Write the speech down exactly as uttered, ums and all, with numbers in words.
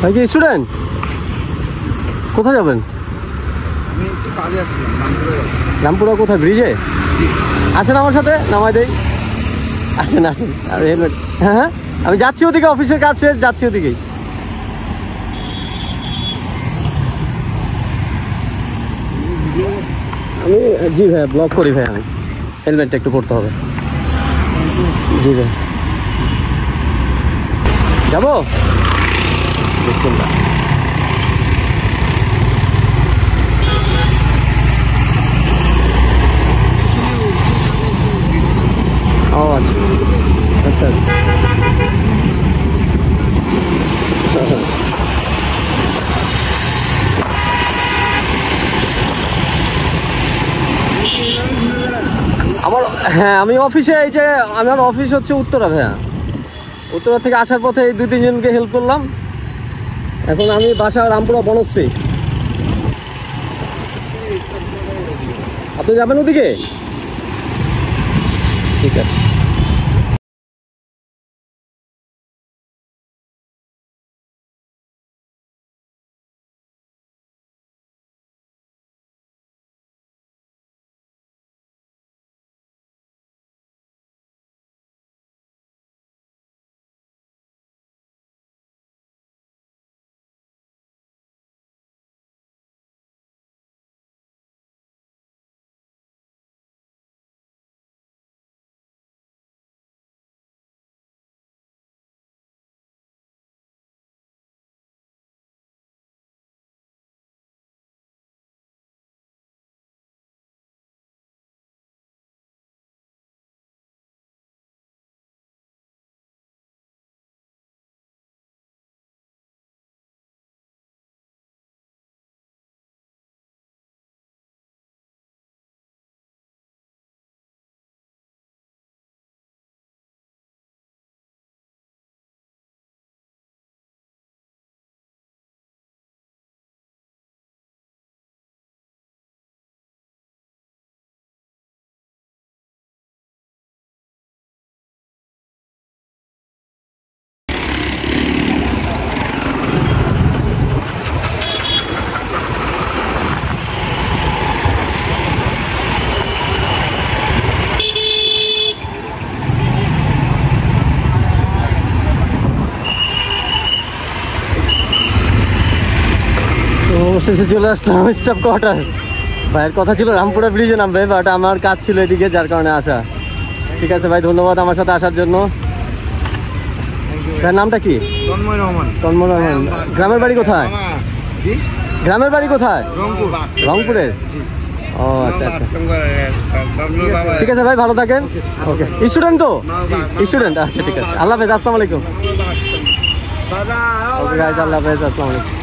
ভাই কি স্টুডেন্ট? কোথায় যাবেন? রামপুরা কোথায়? ব্রিজে আসেন আমার সাথে, নামাই দেই। আসেন আসেন। আর হেলমেট, হ্যাঁ হ্যাঁ আমি যাচ্ছি ওদিকে, অফিসের কাজ শেষ, যাচ্ছি ওদিকেই। আমি জি ভাই ব্লগ করি ভাই, আমি হেলমেটটা একটু পড়তে হবে। জি ভাই যাবো। ও আচ্ছা আচ্ছা আমার, হ্যাঁ আমি অফিসে, এই যে আমার অফিস হচ্ছে উত্তরা ভাইয়া, উত্তরা থেকে আসার পথে এই দুই তিনজনকে হেল্প করলাম। এখন আমি বাসা রামপুরা বনশ্রী। আপনি যাবেন ওদিকে? ঠিক আছে। অবশেষে চলে আসলাম স্টাফ কোয়ার্টার। ভাইয়ের কথা ছিল রামপুরা ব্রিজে নামবে, বাট আমার কাজ ছিল এদিকে, যার কারণে আসা। ঠিক আছে ভাই, ধন্যবাদ আমার সাথে আসার জন্য। ভাইয়ের নামটা কি? তন্ময় রহমান। তন্ময় রহমান। গ্রামের বাড়ি কোথায়? গ্রামের বাড়ি কোথায়? রংপুরের। ও আচ্ছা আচ্ছা, ঠিক আছে ভাই, ভালো থাকেন। ওকে, স্টুডেন্ট তো? স্টুডেন্ট, আচ্ছা ঠিক আছে, আল্লাহ হাফেজ, আসসালামু আলাইকুম। ওকে গাইস, আল্লাহ হাফেজ, আসসালামু আলাইকুম।